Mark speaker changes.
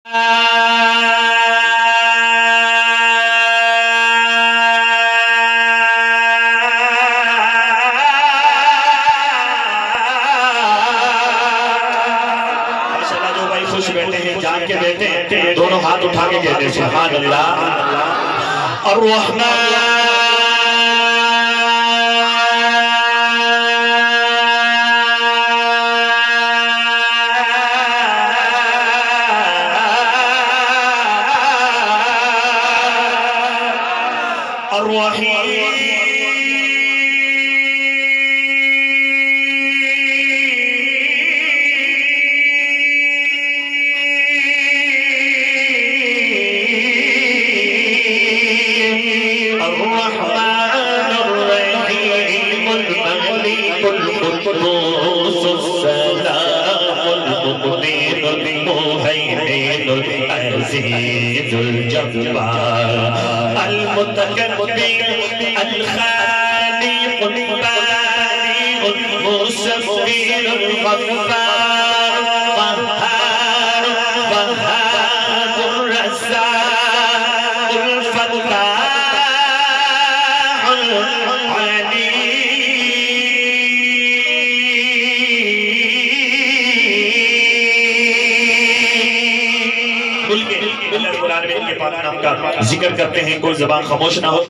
Speaker 1: खुश बैठे हैं, जाग के बैठे हैं, दोनों हाथ उठा के कहते हैं सुभान अल्लाह और जिक्र करते हैं, कोई ज़बान खामोश ना हो।